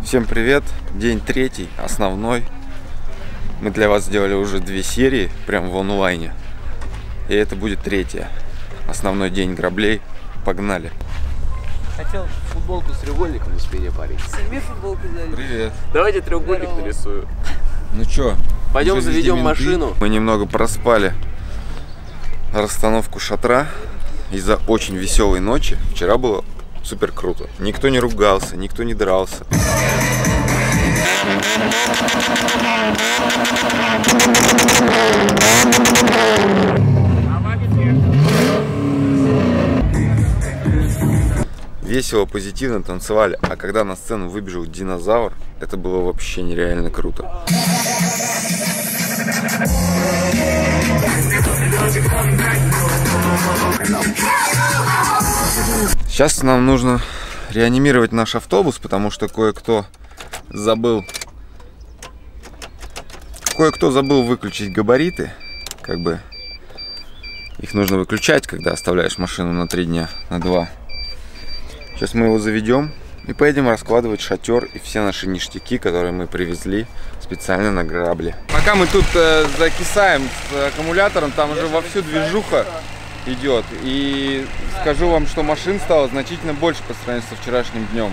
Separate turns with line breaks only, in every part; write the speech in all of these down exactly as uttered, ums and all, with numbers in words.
Всем привет! День третий, основной. Мы для вас сделали уже две серии, прям в онлайне. И это будет третья. Основной день граблей. Погнали!
Хотел футболку с треугольником на спине, парень.
Себе футболку взяли.
Привет!
Давайте треугольник
Здорово.
нарисую.
Ну чё?
Пойдем заведем машину.
Мы немного проспали расстановку шатра из-за очень веселой ночи. Вчера было супер круто. Никто не ругался, никто не дрался. Весело, позитивно танцевали, а когда на сцену выбежал динозавр, это было вообще нереально круто. Сейчас нам нужно реанимировать наш автобус, потому что кое-кто забыл кое-кто забыл выключить габариты. Как бы их нужно выключать, когда оставляешь машину на три дня, на два. Сейчас мы его заведем и поедем раскладывать шатер и все наши ништяки, которые мы привезли специально на грабли. Пока мы тут э, закисаем с аккумулятором, там уже вовсю движуха идет. И скажу вам, что машин стало значительно больше по сравнению со вчерашним днем.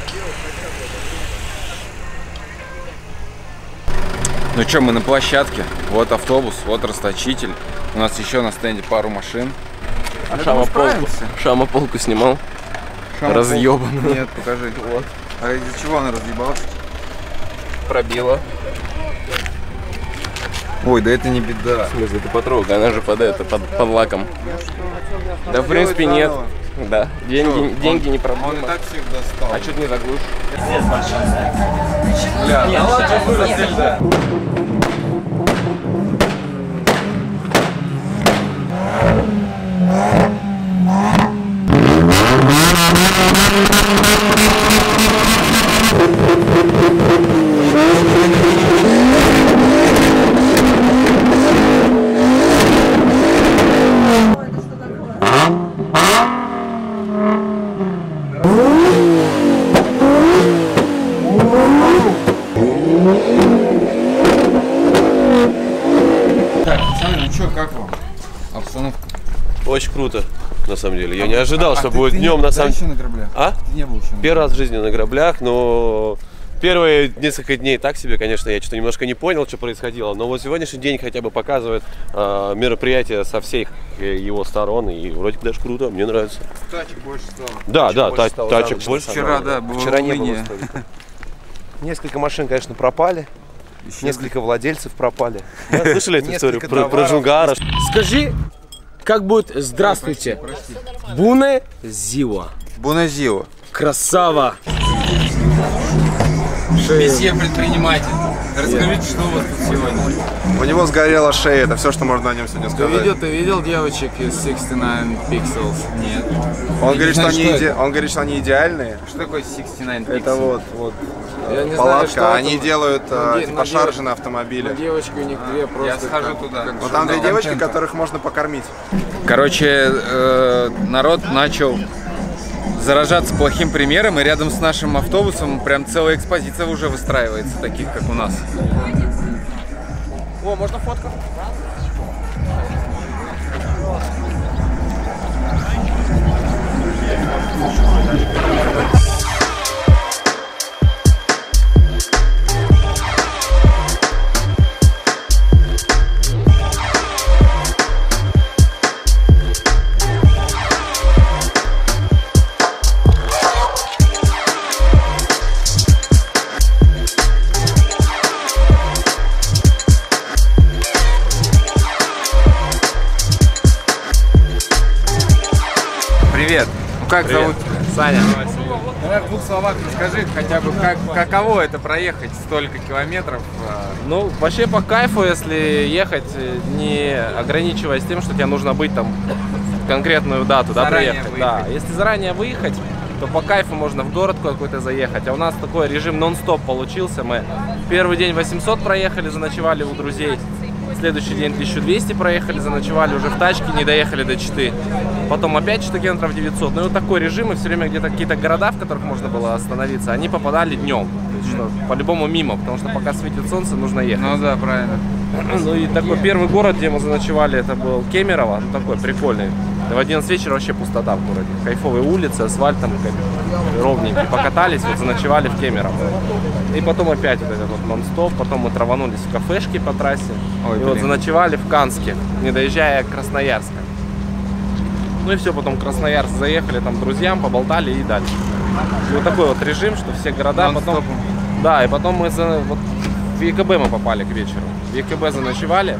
Ну что, мы на площадке. Вот автобус, вот расточитель. У нас еще на стенде пару машин.
А шамополку, шамополку снимал. Разъебанную.
Нет, покажи. Вот. А из-за чего она разъебалась?
Пробила.
Ой, да это не беда.
В смысле, ты потрогай, она же под это, под, под лаком. Да в принципе нет. Да, деньги,
Что,
деньги
он,
не проблема.
Он и так всегда стал.
А что ты не заглушишь?
Бля, ну ладно, вырастешь, да. Так, пацаны, ну что, как вам обстановка?
Очень круто, на самом деле. Я не ожидал,
а,
что
а ты,
будет
ты
днем
не,
на самом
деле. На граблях?
А?
Ты не был еще на
Первый раз в жизни на граблях, но первые несколько дней так себе, конечно, я что-то немножко не понял, что происходило. Но вот сегодняшний день хотя бы показывает э, мероприятие со всех его сторон, и вроде даже круто, мне нравится.
Тачек больше стало.
Да,
Тачек
да,
больше
та
стало,
тачек
да,
больше.
Вчера, да, было
Вчера не
уныние.
было столько. Несколько машин, конечно, пропали.
Еще
Несколько владельцев пропали. Да, слышали эту историю
Несколько
про, про
товаров.
Джунгара?
Скажи, как будет «Здравствуйте».
Прости, прости.
Буне Зива.
Боназио.
Красава.
Месье предприниматель. Расскажите, что у вас тут сегодня?
У него сгорела шея, это все, что можно о нем сегодня
Ты
сказать.
видел, ты видел девочек из шестьдесят девять Pixels?
Нет.
Он
Я
говорит,
не
что
знаю,
они,
что
иде-
это.
он говорит, что они идеальные.
Что такое шестьдесят девять
Это
пикселей?
вот, вот
Я не знаю,
палатка.
что
Они
это.
делают
На
э,
де-
типа
на де-
шаржи на
На
автомобиле.
девочки у них две просто.
Я схожу
как-
туда.
как
Но там две
Журнал
девочки,
контента.
которых можно покормить.
Короче, э, народ начал заражаться плохим примером, и рядом с нашим автобусом прям целая экспозиция уже выстраивается, таких как у нас.
О, можно фотку?
Привет. Ну как
Привет.
зовут? Саня. Давай в двух словах расскажи хотя бы, как, каково это проехать столько километров.
Ну, вообще по кайфу, если ехать, не ограничиваясь тем, что тебе нужно быть там в конкретную дату, да,
Заранее
приехать.
выехать.
Да, если заранее выехать, то по кайфу можно в город какой-то заехать. А у нас такой режим нон-стоп получился. Мы первый день восемьсот проехали, заночевали у друзей. Следующий день тысячу двести проехали, заночевали уже в тачке, не доехали до Читы. Потом опять что-то километров девятьсот. Ну и вот такой режим, и все время где-то какие-то города, в которых можно было остановиться, они попадали днем. То есть, что по-любому мимо, потому что пока светит солнце, нужно ехать.
Ну да, правильно.
Ну и такой первый город, где мы заночевали, это был Кемерово, ну такой прикольный. В одиннадцать вечера вообще пустота в городе. Кайфовые улицы, асфальт там ровненький. Покатались, вот заночевали в Кемерово. И потом опять вот этот вот нон-стоп, потом мы траванулись в кафешке по трассе. Ой, и блин. Вот заночевали в Канске, не доезжая Красноярска. Ну и все, потом в Красноярск заехали, там друзьям, поболтали и дальше. И вот такой вот режим, что все города потом... Да, и потом мы за... вот в ЕКБ мы попали к вечеру. В ЕКБ заночевали.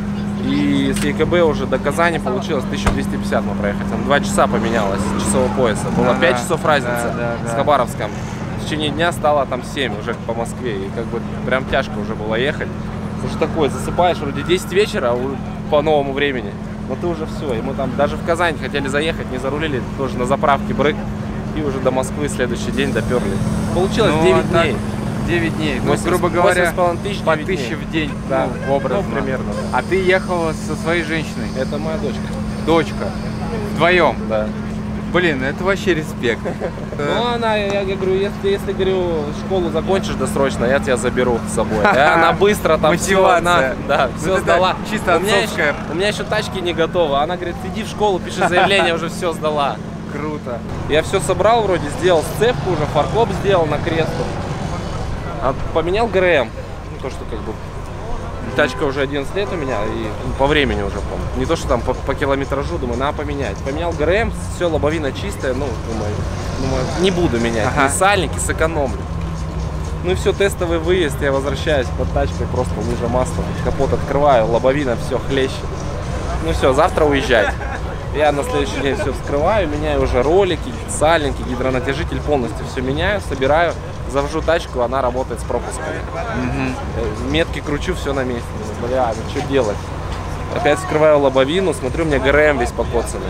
И с ЕКБ уже до Казани получилось тысячу двести пятьдесят мы проехали. Там два часа поменялось часового пояса. Было пять часов разницы да, да, с Хабаровском. В течение дня стало там семь уже по Москве. И как бы прям тяжко уже было ехать. Потому что такое, засыпаешь вроде десять вечера по новому времени. Но ты уже все. И мы там даже в Казань хотели заехать, не зарулили. Тоже на заправке брык. И уже до Москвы следующий день доперли. Получилось ну, девять дней.
девять дней, ну, грубо говоря,
тысяч,
по тысяче в день,
да,
ну, образно.
Ну, примерно.
Да. А ты ехала со своей женщиной?
Это моя дочка.
Дочка? Вдвоем?
Да.
Блин, это вообще респект.
Ну, она, я говорю, если, если, говорю, школу закончишь досрочно, я тебя заберу с собой. И она быстро там все, она, да, все сдала.
Чисто отцовская.
У меня еще тачки не готовы. Она говорит, иди в школу, пиши заявление, уже все сдала.
Круто.
Я все собрал вроде, сделал сцепку уже, фаркоп сделал на кресту. А поменял ГРМ, ну, то, что как бы тачка уже одиннадцать лет у меня, и ну, по времени уже, помню. Не то, что там по, по километражу, думаю, надо поменять. Поменял ГРМ, все, лобовина чистая, ну, думаю, думаю не буду менять, ага. И сальники сэкономлю. Ну и все, тестовый выезд, я возвращаюсь под тачкой, просто лужа масла, капот открываю, лобовина, все, хлещет. Ну все, завтра уезжать. Я на следующий день все вскрываю, меняю уже ролики, сальники, гидронатяжитель, полностью все меняю, собираю. Завожу тачку, она работает с пропусками. Угу. Метки кручу, все на месте. Бля, ну что делать? Опять вскрываю лобовину, смотрю, у меня ГРМ весь покоцанный.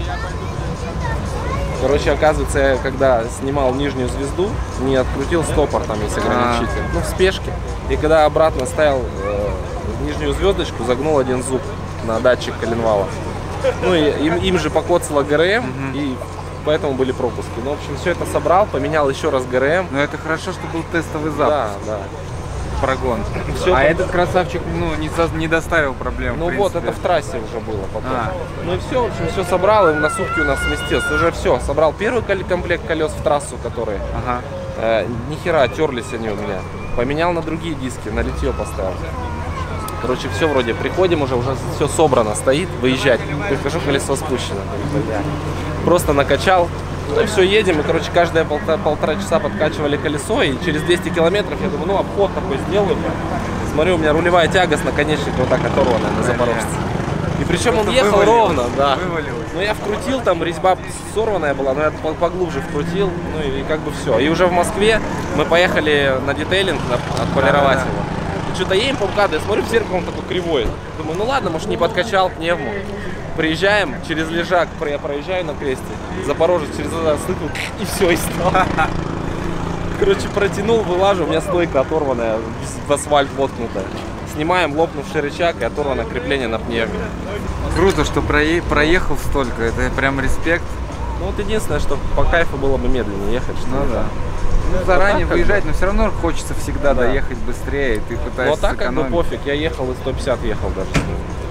Короче, оказывается, я когда снимал нижнюю звезду, не открутил стопор, там есть ограничитель. Ну, в спешке. И когда обратно ставил э, нижнюю звездочку, загнул один зуб на датчик коленвала. Ну, и им, им же покоцало ГРМ, угу. И поэтому были пропуски. Ну, в общем, все это собрал, поменял еще раз ГРМ.
Но это хорошо, что был тестовый запуск.
Да, да.
Прогон. Все, а там... этот красавчик, ну, не, со... не доставил проблем.
Ну вот, это в трассе уже было потом. А. Ну и все, в общем, все собрал, и на сутки у нас сместился. Уже все, собрал первый комплект колес в трассу, которые
ага.
э, ни хера терлись они у меня. Поменял на другие диски, на литье поставил. Короче, все вроде, приходим уже, уже все собрано, стоит, выезжать. Прихожу, колесо спущено. Просто накачал. Ну и все, едем. И, короче, каждые полтора, полтора часа подкачивали колесо. И через двести километров я думаю, ну, обход такой сделаю. Смотрю, у меня рулевая тяга с наконечника вот так оторванная на запорожце. И причем он ехал вывалилось, ровно, да.
Вывалилось.
Но я вкрутил, там резьба сорванная была, но я поглубже вкрутил. Ну и, и как бы все. И уже в Москве мы поехали на детейлинг, отполировать да, да, его. Что-то едем по МКАДу, я смотрю, в зеркало он такой кривой. Думаю, ну ладно, может, не подкачал пневму. Приезжаем, через лежак я проезжаю на кресте, Запорожец через это сыкнул, и все, и стал. Короче, протянул, вылажу, у меня стойка оторванная, в асфальт воткнутая. Снимаем лопнувший рычаг и оторвано крепление на пневме.
Круто, что проехал столько, это прям респект.
Ну вот единственное, что по кайфу было бы медленнее ехать. Что
ну да. Ну, заранее вот выезжать, но все равно хочется всегда да. доехать быстрее, и ты пытаешься
вот так
сэкономить.
Как бы пофиг, я ехал и сто пятьдесят ехал даже.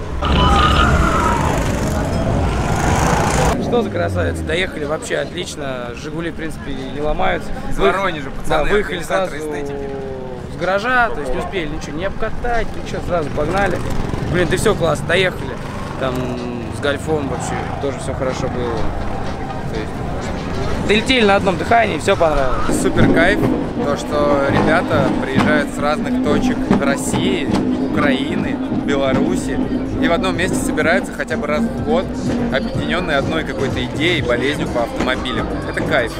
Что за красавица, доехали вообще отлично, Жигули в принципе не ломаются.
Из Воронежа, пацаны,
да, выехали сразу с гаража, то есть не успели ничего не обкатать, ничего, сразу погнали. Блин, ты все классно, доехали. Там с Гольфом вообще тоже все хорошо было. То есть, долетели на одном дыхании, все понравилось.
Супер кайф, то что ребята приезжают с разных точек России, Украины, Беларуси и в одном месте собираются хотя бы раз в год, объединенные одной какой-то идеей, болезнью по автомобилям. Это кайф.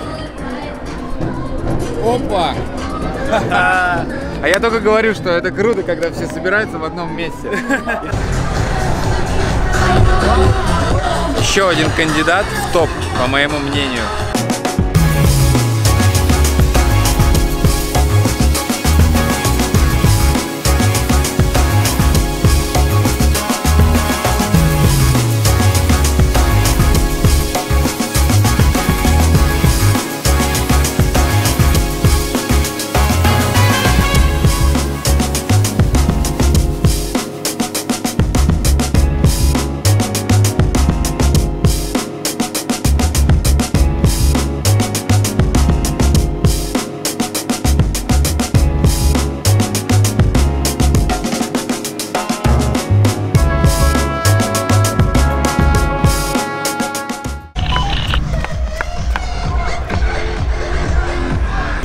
Опа!
А я только говорю, что это круто, когда все собираются в одном месте. Еще один кандидат в топ, по моему мнению.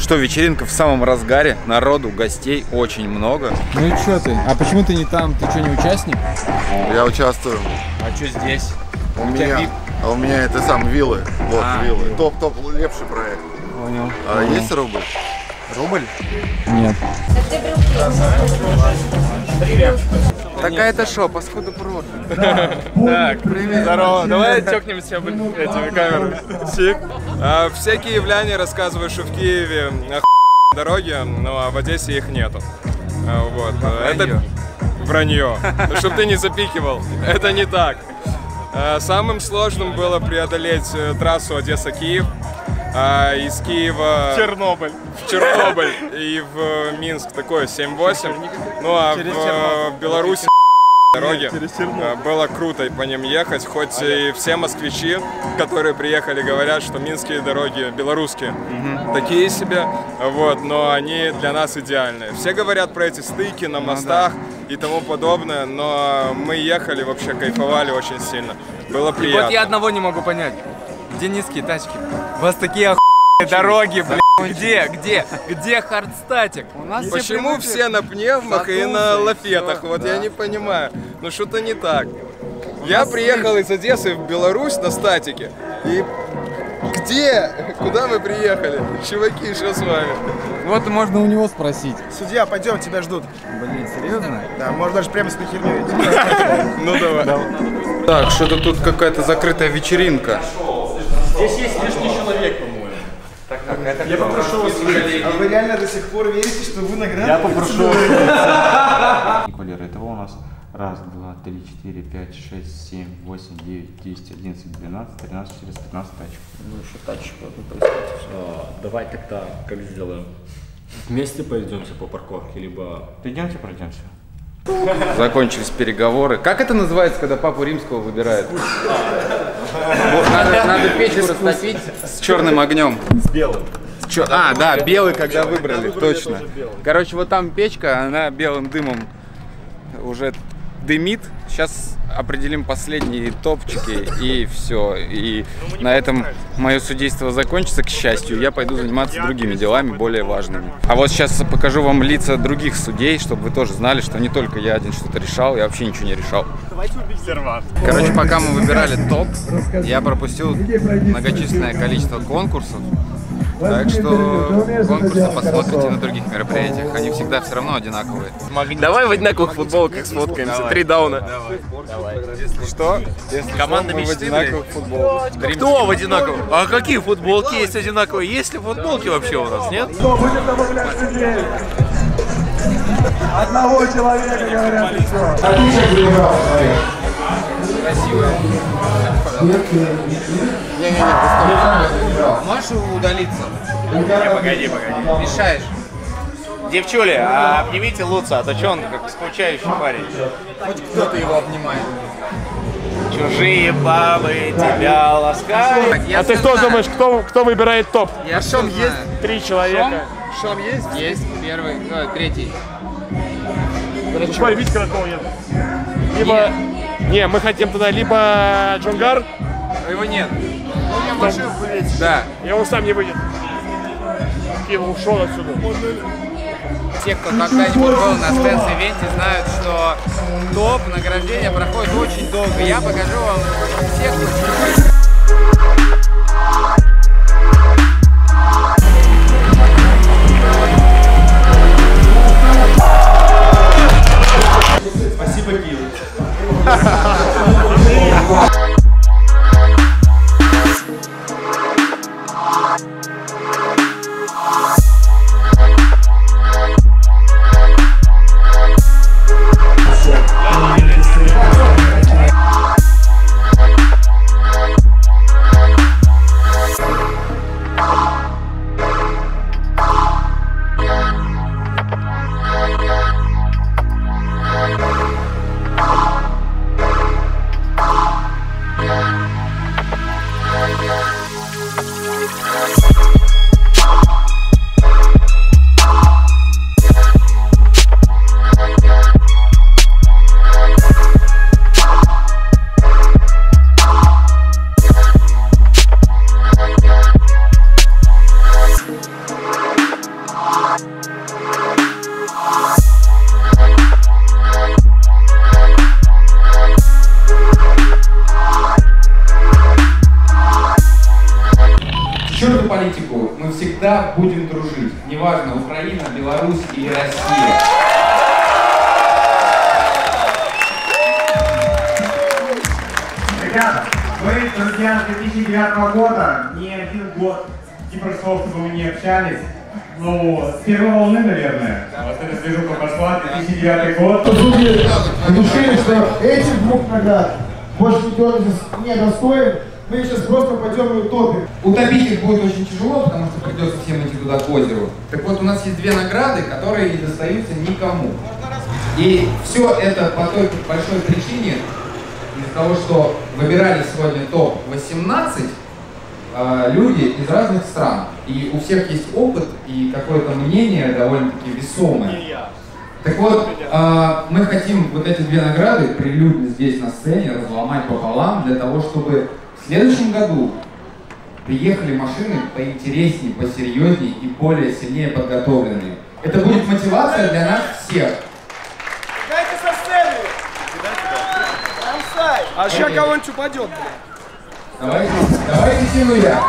что вечеринка в самом разгаре, народу, гостей очень много.
Ну и что ты? А почему ты не там? Ты что, не участник?
Я участвую.
А что здесь?
У меня, а у меня это сам виллы. Вот,
А,
виллы. Топ-топ лепший проект.
Понял.
А есть рубль?
Рубль? Нет. Такая-то шо, паскуда профи.
Так, привет. Здорово. Давай тёкнемся этими камерами. Сик. А, все киевляне рассказывают, что в Киеве охуенные дороги, но в Одессе их нету. А, вот. Это вранье. Чтоб ты не запикивал. Это не так. А, самым сложным было преодолеть трассу Одесса-Киев. А, из Киева
Чернобыль.
в Чернобыль и в Минск такое семь-восемь. Ну а в, в Беларуси дороги было круто по ним ехать, хоть и все москвичи, которые приехали, говорят, что минские дороги белорусские такие себе, вот, но они для нас идеальные. Все говорят про эти стыки на мостах и тому подобное, но мы ехали, вообще кайфовали очень сильно. Было приятно.
Вот я одного не могу понять. Где низкие тачки? У вас такие охуенные дороги, блядь. Где, где, где хардстатик? У нас
Почему все на пневмах и на лафетах? Вот я не понимаю. Ну что-то не так. Я приехал из Одессы в Беларусь на статике. И где? Куда мы приехали? Чуваки, что с вами?
Вот можно у него спросить.
Судья, пойдем, тебя ждут.
Блин, серьезно?
Да, может даже прямо с на херню идти.
Ну давай.
Так, что-то тут какая-то закрытая вечеринка.
Здесь есть лишний человек, по-моему.
Я попрошу вас, а вы реально до сих пор верите, что вы награда?
Я попрошу.
Валера, этого у нас раз, два, три, четыре, пять, шесть, семь, восемь, девять, десять, одиннадцать, двенадцать, тринадцать, четырнадцать, пятнадцать тачек.
Ну, еще тачек одну поискать. А, давай тогда как сделаем? Вместе пойдемся по парковке, либо...
Идемте, пройдемся.
Закончились переговоры. Как это называется, когда папу римского выбирают? Надо, надо печку растопить с черным огнем.
С белым.
Чё? А, да, белый, когда выбрали, точно. Короче, вот там печка, она белым дымом уже дымит. Сейчас определим последние топчики и все. И на этом мое судейство закончится, к счастью. Я пойду заниматься другими делами, более важными. А вот сейчас покажу вам лица других судей, чтобы вы тоже знали, что не только я один что-то решал, я вообще ничего не решал. Короче, пока мы выбирали топ, я пропустил многочисленное количество конкурсов. Так что конкурсы посмотрите на других мероприятиях, они всегда все равно одинаковые.
Давай в одинаковых футболках сфоткаемся. Три дауна.
Что?
Команда
мы в одинаковых футболках.
Кто в одинаковых? А какие футболки есть одинаковые? Есть ли футболки вообще у нас, нет?
Будем добавлять людей. Одного человека, говорят, и все.
Красивая. Не-не-не, можешь удалиться?
Погоди, погоди.
Мешаешь.
Девчули, а обнимите Луца, а то что он как скучающий парень?
Хоть кто-то его обнимает.
Чужие бабы тебя ласкают.
А ты кто
думаешь, кто, кто выбирает топ?
Я Шом есть?
Три человека.
Шом есть? Есть. Первый, ну, третий.
Смотри, видите, какого нет? Либо... Не, мы хотим туда либо Джунгар.
Его нет. Да.
И он сам не выйдет. И ушел отсюда.
Те, кто когда-нибудь был на стенс-ивенте, знают, что топ награждения проходит очень долго. Я покажу вам всех, кто...
Спасибо, Киев.
всегда будем дружить. Неважно, Украина, Беларусь или Россия.
Ребята, мы, друзья, с две тысячи девятого года, не один год, типа слов, чтобы мы не общались. Ну, с первой волны, наверное. Вот эта движуха пошла, две тысячи девятый год.
Решили, что этих двух наград больше не достоин. Мы сейчас просто пойдем и утопим.
Утопить их будет очень тяжело, потому что придется всем идти туда к озеру. Так вот, у нас есть две награды, которые не достаются никому. И все это по той большой причине, из-за того, что выбирали сегодня топ восемнадцать э, люди из разных стран. И у всех есть опыт и какое-то мнение довольно-таки весомое. Так вот, э, мы хотим вот эти две награды прилюдно здесь на сцене разломать пополам, для того, чтобы в следующем году приехали машины поинтереснее, посерьезнее и более сильнее подготовленные. Это будет мотивация для нас всех.
Дайте со сцены! А сейчас кого-нибудь упадет, блядь.
Давайте, давайте тяну я.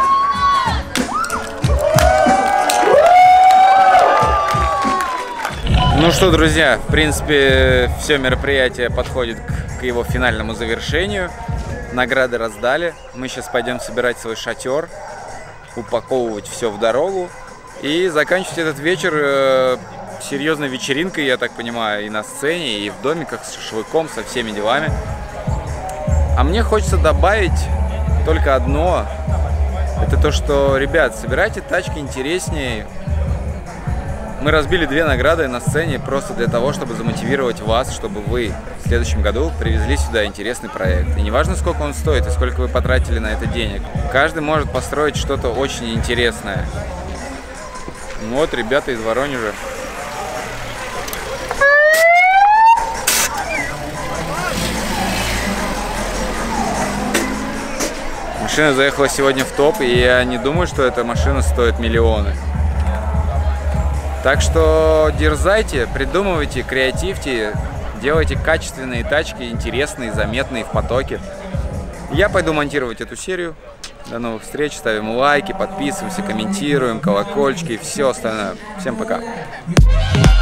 Ну что, друзья, в принципе, все мероприятие подходит к, к его финальному завершению. Награды раздали. Мы сейчас пойдем собирать свой шатер, упаковывать все в дорогу и заканчивать этот вечер э, серьезной вечеринкой, я так понимаю, и на сцене, и в домиках с шашлыком, со всеми делами. А мне хочется добавить только одно. Это то, что, ребят, собирайте тачки интереснее. Мы разбили две награды на сцене просто для того, чтобы замотивировать вас, чтобы вы в следующем году привезли сюда интересный проект. И не важно, сколько он стоит и сколько вы потратили на это денег. Каждый может построить что-то очень интересное. Вот ребята из Воронежа. Машина заехала сегодня в топ, и я не думаю, что эта машина стоит миллионы. Так что дерзайте, придумывайте, креативьте, делайте качественные тачки, интересные, заметные в потоке. Я пойду монтировать эту серию. До новых встреч, ставим лайки, подписываемся, комментируем, колокольчики и все остальное. Всем пока!